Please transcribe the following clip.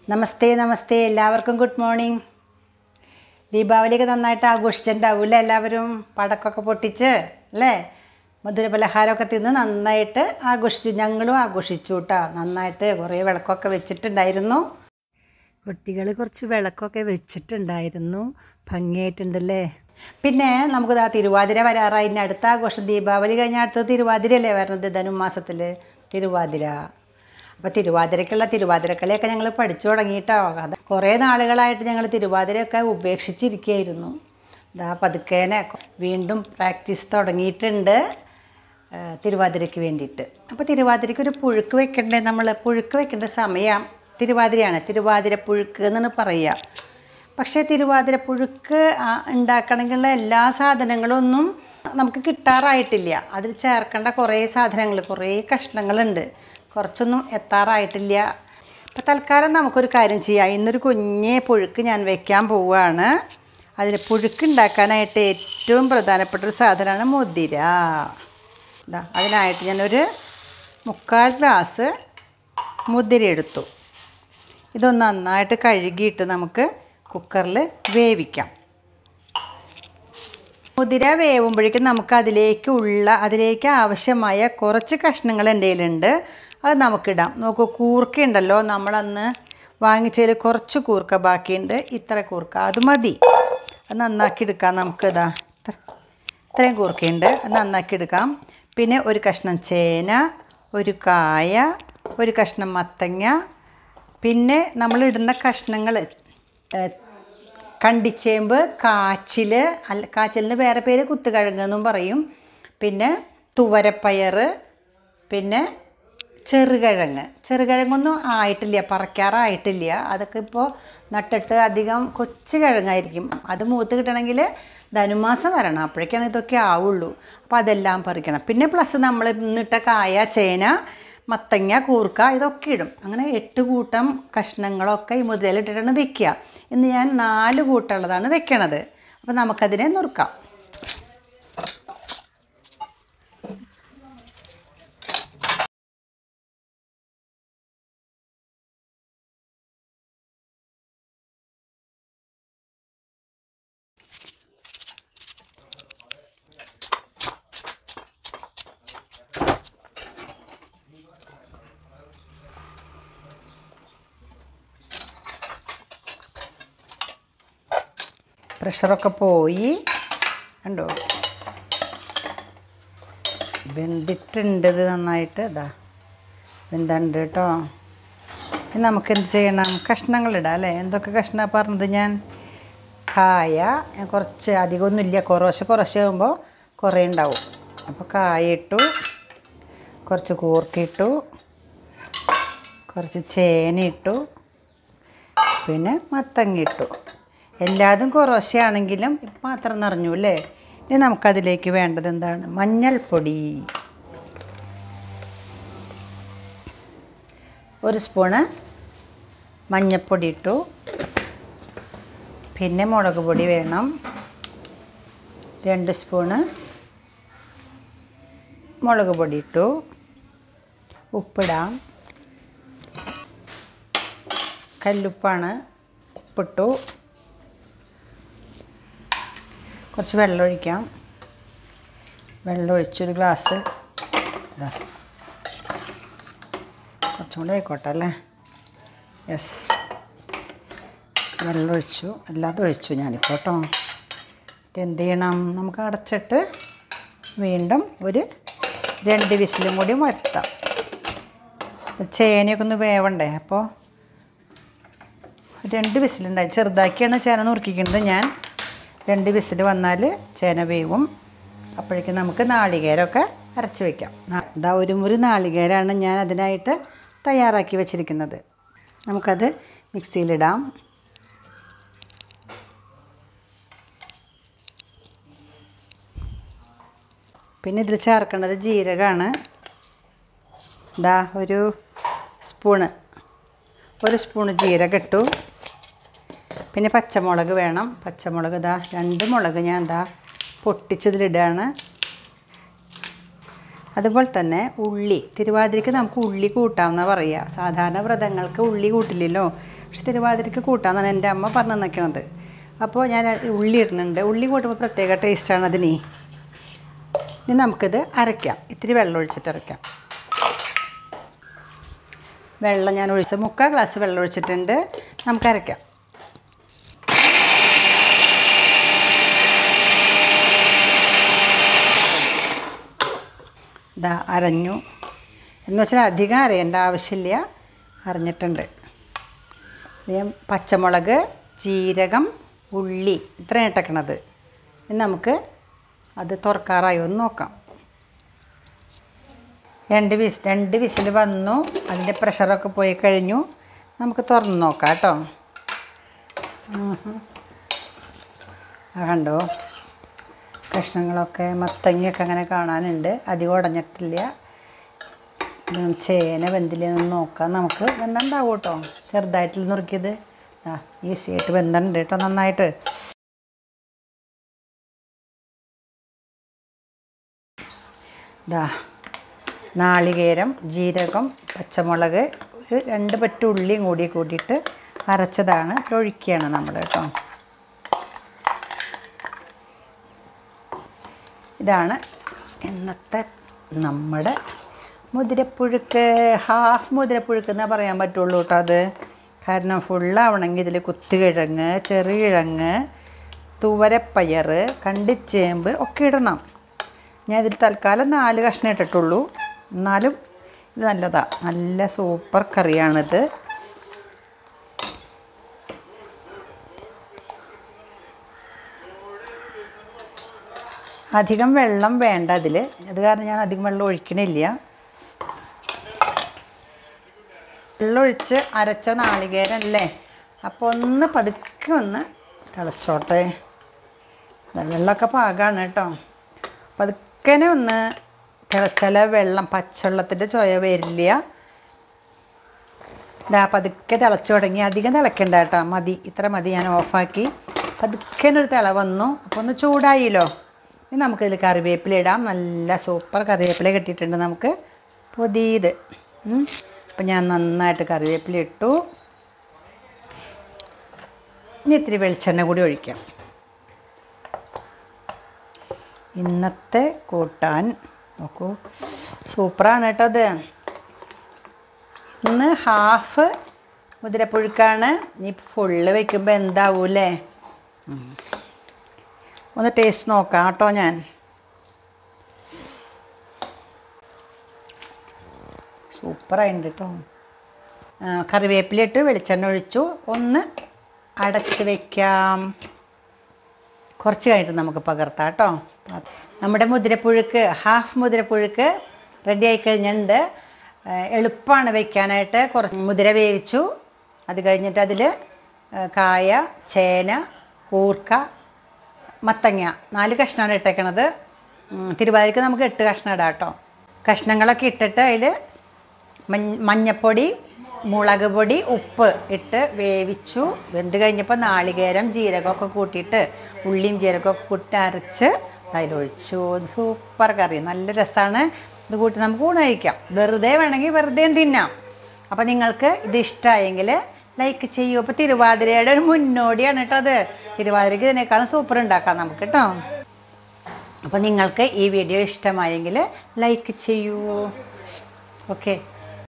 നമസ്തേ നമസ്തേ എല്ലാവർക്കും good morning. ദീപാവലിയൊക്കെ നന്നായിട്ട് ആഘോഷിച്ചിട്ടുണ്ടാവില്ലേ? എല്ലാവരും പടക്കമൊക്കെ പൊട്ടിച്ച് അല്ലേ, മധുരപലഹാരമൊക്കെ തിന്ന് നന്നായിട്ട് ആഘോഷിച്ചു. ഞങ്ങളും ആഘോഷിച്ചു കേട്ടോ. നന്നായിട്ട് കുറേ വിളക്കൊക്കെ വെച്ചിട്ടുണ്ടായിരുന്നു. കുട്ടികൾ കുറച്ച് വിളക്കൊക്കെ വെച്ചിട്ടുണ്ടായിരുന്നു. ഭംഗിയായിട്ടുണ്ടല്ലേ. പിന്നെ നമുക്ക് തിരുവാതിര വരാറായി. ഇനി അടുത്ത ആഘോഷം ദീപാവലി കഴിഞ്ഞാൽ അടുത്തത് തിരുവാതിരയല്ലേ വരുന്നത്, ധനുമാസത്തിൽ തിരുവാതിര. അപ്പോൾ തിരുവാതിരയ്ക്കുള്ള തിരുവാതിരക്കളിയൊക്കെ ഞങ്ങൾ പഠിച്ചു തുടങ്ങിയിട്ടോ. അത് കുറേ നാളുകളായിട്ട് ഞങ്ങൾ തിരുവാതിരയൊക്കെ ഉപേക്ഷിച്ചിരിക്കുകയായിരുന്നു. പതുക്കേനെ വീണ്ടും പ്രാക്ടീസ് തുടങ്ങിയിട്ടുണ്ട് തിരുവാതിരയ്ക്ക് വേണ്ടിയിട്ട്. അപ്പോൾ തിരുവാതിരയ്ക്ക് ഒരു പുഴുക്ക് വെക്കണ്ടേ? നമ്മൾ പുഴുക്ക് വെക്കേണ്ട സമയം തിരുവാതിരയാണ്. തിരുവാതിര പുഴുക്ക് എന്നാണ് പറയുക. പക്ഷേ തിരുവാതിര പുഴുക്ക് ഉണ്ടാക്കണമെങ്കിലുള്ള എല്ലാ സാധനങ്ങളൊന്നും നമുക്ക് കിട്ടാറായിട്ടില്ല. അതിൽ ചേർക്കേണ്ട കുറേ സാധനങ്ങൾ, കുറേ കഷ്ണങ്ങളുണ്ട്, കുറച്ചൊന്നും എത്താറായിട്ടില്ല. അപ്പോൾ തൽക്കാലം നമുക്കൊരു കാര്യം ചെയ്യാം. ഇന്നൊരു കുഞ്ഞേ പുഴുക്ക് ഞാൻ വെക്കാൻ പോവുകയാണ്. അതിൽ പുഴുക്ക് ഉണ്ടാക്കാനായിട്ട് ഏറ്റവും പ്രധാനപ്പെട്ടൊരു സാധനമാണ് മുതിര. അതിനായിട്ട് ഞാനൊരു 3/4 ഗ്ലാസ് മുതിര എടുത്തു. ഇതൊന്ന് നന്നായിട്ട് കഴുകിയിട്ട് നമുക്ക് കുക്കറിൽ വേവിക്കാം. മുതിര വേവുമ്പോഴേക്കും നമുക്ക് അതിലേക്ക് ആവശ്യമായ കുറച്ച് കഷ്ണങ്ങൾ എൻ്റെ കയ്യിലുണ്ട്. അത് നമുക്കിടാം. നോക്കൂ, കൂർക്ക ഉണ്ടല്ലോ, നമ്മളന്ന് വാങ്ങിച്ചതിൽ കുറച്ച് കൂർക്ക ബാക്കിയുണ്ട്. ഇത്ര കൂർക്ക അത് മതി. അത് നന്നാക്കി എടുക്കാം. നമുക്ക് ഇത്രയും കൂർക്കയുണ്ട്, അത് നന്നാക്കി എടുക്കാം. പിന്നെ ഒരു കഷ്ണം ചേന, ഒരു കായ, ഒരു കഷ്ണം മത്തങ്ങ, പിന്നെ നമ്മളിടുന്ന കഷ്ണങ്ങൾ കണ്ടിച്ചേമ്പ്, കാച്ചിലിന് വേറെ പേര് കുത്തുകിഴങ്ങെന്നും പറയും, പിന്നെ തുവരപ്പയർ, പിന്നെ ചെറുകിഴങ്ങൊന്നും ആയിട്ടില്ല, പറിക്കാറായിട്ടില്ല. അതൊക്കെ ഇപ്പോൾ നട്ടിട്ട് അധികം കൊച്ചു കിഴങ്ങായിരിക്കും. അത് മൂത്ത് കിട്ടണമെങ്കിൽ ധനുമാസം വരണം, അപ്പോഴേക്കാണ് ഇതൊക്കെ ആവുള്ളൂ. അപ്പോൾ അതെല്ലാം പറിക്കണം. പിന്നെ പ്ലസ് നമ്മൾ ഇന്നിട്ട കായ, ചേന, മത്തങ്ങ, കൂർക്ക ഇതൊക്കെ ഇടും. അങ്ങനെ 8 കൂട്ടം കഷ്ണങ്ങളൊക്കെ ഈ മുതിരയിലിട്ടിട്ടാണ് വെക്കുക. ഇന്ന് ഞാൻ 4 കൂട്ടമുള്ളതാണ് വെക്കണത്. അപ്പോൾ നമുക്കതിനെ നുറുക്കാം. പ്രഷറൊക്കെ പോയി കണ്ടോ, വെന്തിട്ടുണ്ട്. ഇത് നന്നായിട്ട് വെന്തുണ്ട് കേട്ടോ. ഇനി നമുക്കെന്ത് ചെയ്യണം? കഷ്ണങ്ങളിടാം അല്ലേ? എന്തൊക്കെ കഷ്ണമാണ് പറഞ്ഞത് ഞാൻ? കായ കുറച്ച്, അധികമൊന്നുമില്ല, കുറേശ്ശെ ആകുമ്പോൾ കുറേ ഉണ്ടാവും. അപ്പോൾ കായ ഇട്ടു, കുറച്ച് കൂർക്ക ഇട്ടു, കുറച്ച് ചേന ഇട്ടു, പിന്നെ മത്തങ്ങ ഇട്ടു. എല്ലാതും കുറേശ്ശെയാണെങ്കിലും പാത്രം നിറഞ്ഞു അല്ലേ? ഇനി നമുക്കതിലേക്ക് വേണ്ടത് എന്താണ്? മഞ്ഞൾപ്പൊടി 1 സ്പൂണ് മഞ്ഞൾപ്പൊടി ഇട്ടു. പിന്നെ മുളക് പൊടി വേണം, 2 സ്പൂണ് മുളക് പൊടി ഇട്ടു. ഉപ്പിടാം, കല്ലുപ്പാണ്, ഉപ്പിട്ടു. കുറച്ച് വെള്ളം ഒഴിക്കാം. വെള്ളം ഒഴിച്ചൊരു ഗ്ലാസ്, കുറച്ചും കൂടെ ആയിക്കോട്ടെ അല്ലേ? യെസ്, വെള്ളം ഒഴിച്ചു, എല്ലാതും ഒഴിച്ചു ഞാനിപ്പോൾ കേട്ടോ. എന്ത് ചെയ്യണം? നമുക്ക് അടച്ചിട്ട് വീണ്ടും ഒരു 2 വിസിലും കൂടി വരുത്താം. ചേനയൊക്കെ ഒന്ന് വേവണ്ടേ? അപ്പോൾ 2 വിസിലുണ്ടായി. ചെറുതാക്കിയാണ് ചേന നുറുക്കിക്കുന്നത് ഞാൻ. 2 വിസിൽ വന്നാൽ ചേന വേവും. അപ്പോഴേക്കും നമുക്ക് നാളികേരമൊക്കെ അരച്ച് വയ്ക്കാം. ഒരു മുറി നാളികേരമാണ് ഞാൻ അതിനായിട്ട് തയ്യാറാക്കി വെച്ചിരിക്കുന്നത്. നമുക്കത് മിക്സിയിലിടാം. പിന്നെ ഇതിൽ ചേർക്കേണ്ടത് ജീരകമാണ്. ഒരു സ്പൂണ് ജീരകം ഇട്ടു. പിന്നെ പച്ചമുളക് വേണം. പച്ചമുളക് 2 മുളക് ഞാൻ പൊട്ടിച്ചതിലിടുകയാണ്. അതുപോലെ തന്നെ ഉള്ളി, തിരുവാതിരയ്ക്ക് നമുക്ക് ഉള്ളി കൂട്ടാമെന്നാണ് പറയുക. സാധാരണ വ്രതങ്ങൾക്ക് ഉള്ളി കൂട്ടില്ലല്ലോ. പക്ഷെ തിരുവാതിരയ്ക്ക് കൂട്ടാമെന്നാണ് എൻ്റെ അമ്മ പറഞ്ഞു തന്നിരിക്കുന്നത്. അപ്പോൾ ഞാൻ ഉള്ളി ഇടുന്നുണ്ട്. ഉള്ളി കൂട്ടുമ്പോൾ പ്രത്യേക ടേസ്റ്റാണ് അതിന്. ഇനി നമുക്കിത് അരയ്ക്കാം. ഇത്തിരി വെള്ളം ഒഴിച്ചിട്ട് അരയ്ക്കാം. വെള്ളം ഞാൻ 3/4 ഗ്ലാസ് വെള്ളം ഒഴിച്ചിട്ടുണ്ട്. നമുക്ക് അരയ്ക്കാം. ഇതാ അരഞ്ഞു. എന്ന് വെച്ചാൽ അധികം അരയേണ്ട ആവശ്യമില്ല, അരഞ്ഞിട്ടുണ്ട്. ഞാൻ പച്ചമുളക്, ജീരകം, ഉള്ളി ഇത്രയാണ് ഇട്ടേക്കണത്. ഇനി നമുക്ക് അത് തുറക്കാറായി ഒന്ന് നോക്കാം. 2 വിസിൽ വന്നു. അതിൻ്റെ പ്രഷറൊക്കെ പോയി കഴിഞ്ഞു. നമുക്ക് തുറന്ന് നോക്കാം കേട്ടോ. കണ്ടോ, കഷ്ണങ്ങളൊക്കെ മത്തങ്ങയൊക്കെ അങ്ങനെ കാണാനുണ്ട്. അധികം ഉടഞ്ഞിട്ടില്ല. ചേന വെന്തില്ലെന്ന് നോക്കാം. നമുക്ക് വെന്തുണ്ടാവും കേട്ടോ. ചെറുതായിട്ട് നുറുക്കിയത് ഈസി ആയിട്ട് വെന്തുണ്ട് കേട്ടോ, നന്നായിട്ട്. ഇതാ നാളികേരം, ജീരകം, പച്ചമുളക്, ഒരു 2 പറ്റ് ഉള്ളിയും കൂട്ടിയിട്ട് അരച്ചതാണ്. ഒഴിക്കുകയാണ് നമ്മൾ കേട്ടോ. ഇതാണ് ഇന്നത്തെ നമ്മുടെ മുതിരപ്പുഴുക്ക്. ഹാഫ് മുതിരപ്പുഴുക്ക് എന്നേ പറയാൻ പറ്റുള്ളൂ കേട്ടോ അത്. കാരണം ഫുള്ളാവണമെങ്കിൽ ഇതിൽ കുത്തുകിഴങ്ങ്, ചെറുകിഴങ്ങ്, തുവരപ്പയർ, കണ്ടിച്ചേമ്പ് ഒക്കെ ഇടണം. ഞാൻ ഇതിൽ തൽക്കാലം 4 കഷ്ണം ഇട്ടിട്ടുള്ളൂ. എന്നാലും ഇത് നല്ലതാണ്. നല്ല സൂപ്പർ കറിയാണിത്. അധികം വെള്ളം വേണ്ട അതിൽ. അത് കാരണം ഞാൻ അധികം വെള്ളം ഒഴിക്കണില്ല. വെള്ളമൊഴിച്ച് അരച്ച നാളികേരം അല്ലേ, അപ്പോൾ ഒന്ന് പതുക്കെ ഒന്ന് തിളച്ചോട്ടെ. വെള്ളമൊക്കെ പാകമാണ് കേട്ടോ. പതുക്കനെ ഒന്ന് തിളച്ചാൽ വെള്ളം പച്ചവെള്ളത്തിൻ്റെ ചൊയ വരില്ല. ഇതാ പതുക്കെ തിളച്ചു തുടങ്ങി. അധികം തിളയ്ക്കണ്ട കേട്ടോ, മതി, ഇത്ര മതി. ഞാൻ ഓഫാക്കി. പതുക്കനൊരു തിള വന്നു. അപ്പോൾ ഒന്ന് ചൂടായില്ലോ. ഇനി നമുക്കിതിൽ കറിവേപ്പില ഇടാം. നല്ല സൂപ്പർ കറിവേപ്പില കിട്ടിയിട്ടുണ്ട് നമുക്ക് പുതിയത്. അപ്പം ഞാൻ നന്നായിട്ട് കറിവേപ്പില ഇട്ടു. ഇനി ഇത്തിരി വെളിച്ചെണ്ണ കൂടി ഒഴിക്കാം. ഇന്നത്തെ കൂട്ടാൻ നോക്കൂ, സൂപ്പറാണ് കേട്ടോ അത്. ഇന്ന് ഹാഫ് മുതിരപ്പുഴുക്കാണ്. ഇനി ഫുള്ള് വയ്ക്കുമ്പോൾ എന്താവൂല്ലേ? ഒന്ന് ടേസ്റ്റ് നോക്കാം കേട്ടോ. ഞാൻ സൂപ്പറായിട്ടുണ്ട് കേട്ടോ. കറിവേപ്പില ഇട്ട് വെളിച്ചെണ്ണ ഒഴിച്ചു. ഒന്ന് അടച്ച് വയ്ക്കാം. കുറച്ച് കഴിഞ്ഞിട്ട് നമുക്ക് പകർത്താം കേട്ടോ. നമ്മുടെ മുതിരപ്പുഴുക്ക്, ഹാഫ് മുതിരപ്പുഴുക്ക് റെഡി ആയി കഴിഞ്ഞിട്ടുണ്ട്. എളുപ്പമാണ് വയ്ക്കാനായിട്ട്. കുറച്ച് മുതിര വേവിച്ചു. അത് കഴിഞ്ഞിട്ട് അതിൽ കായ, ചേന, കൂർക്ക, മത്തങ്ങ 4 കഷ്ണമാണ് ഇട്ടേക്കണത്. തിരുവാതിരയ്ക്ക് നമുക്ക് 8 കഷ്ണം ഇടാം കേട്ടോ. കഷ്ണങ്ങളൊക്കെ ഇട്ടിട്ട് അതിൽ മഞ്ഞപ്പൊടി, മുളക് പൊടി, ഉപ്പ് ഇട്ട് വേവിച്ചു. വെന്ത് കഴിഞ്ഞപ്പോൾ നാളികേരം, ജീരകമൊക്കെ കൂട്ടിയിട്ട്, ഉള്ളിയും ജീരകമൊക്കെ കൂട്ടി അരച്ച് അതിലൊഴിച്ചു. സൂപ്പർ കറി, നല്ല രസമാണ്. ഇത് കൂട്ടി നമുക്ക് ഊണ് കഴിക്കാം. വെറുതെ വേണമെങ്കിൽ വെറുതെയും തിന്നാം. അപ്പോൾ നിങ്ങൾക്ക് ഇത് ഇഷ്ടമായെങ്കിൽ ലൈക്ക് ചെയ്യൂ. അപ്പോൾ തിരുവാതിരയുടെ ഒരു മുന്നോടിയാണ് കേട്ടോ അത്. തിരുവാതിരയ്ക്ക് ഇതിനേക്കാളും സൂപ്പർ ഉണ്ടാക്കാം നമുക്ക് കേട്ടോ. അപ്പോൾ നിങ്ങൾക്ക് ഈ വീഡിയോ ഇഷ്ടമായെങ്കിൽ ലൈക്ക് ചെയ്യൂ. ഓക്കെ.